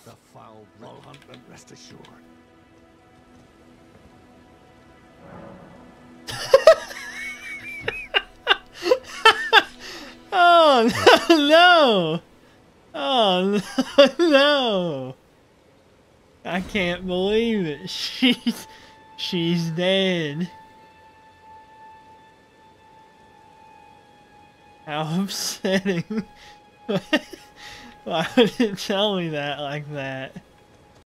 The foul will hunt them, rest assured. Oh no! Oh no! No! I can't believe it. She's dead. How upsetting. Why would it tell me that like that?